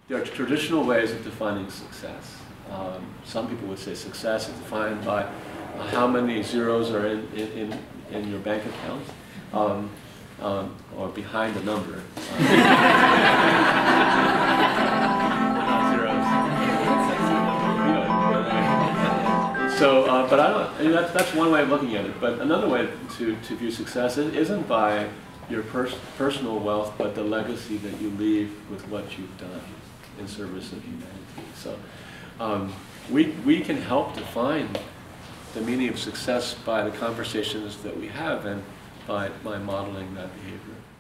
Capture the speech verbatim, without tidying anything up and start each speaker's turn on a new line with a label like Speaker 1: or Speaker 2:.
Speaker 1: there are traditional ways of defining success. Um, some people would say success is defined by uh, how many zeros are in, in, in, in your bank account, um, um, or behind the number. Uh, not zeros. So, uh, but I don't, I mean, that's, that's one way of looking at it. But another way to, to view success isn't by your pers personal wealth, but the legacy that you leave with what you've done in service of humanity. So um, we, we can help define the meaning of success by the conversations that we have and by, by modeling that behavior.